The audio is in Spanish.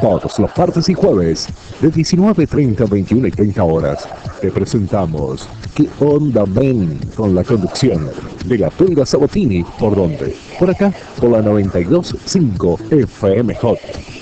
Todos los martes y jueves, de 19:30 a 21:30 horas, te presentamos ¿Qué onda, men? Con la conducción de la Tunga Sabatini. ¿Por dónde? Por acá, por la 92.5 FM Hot.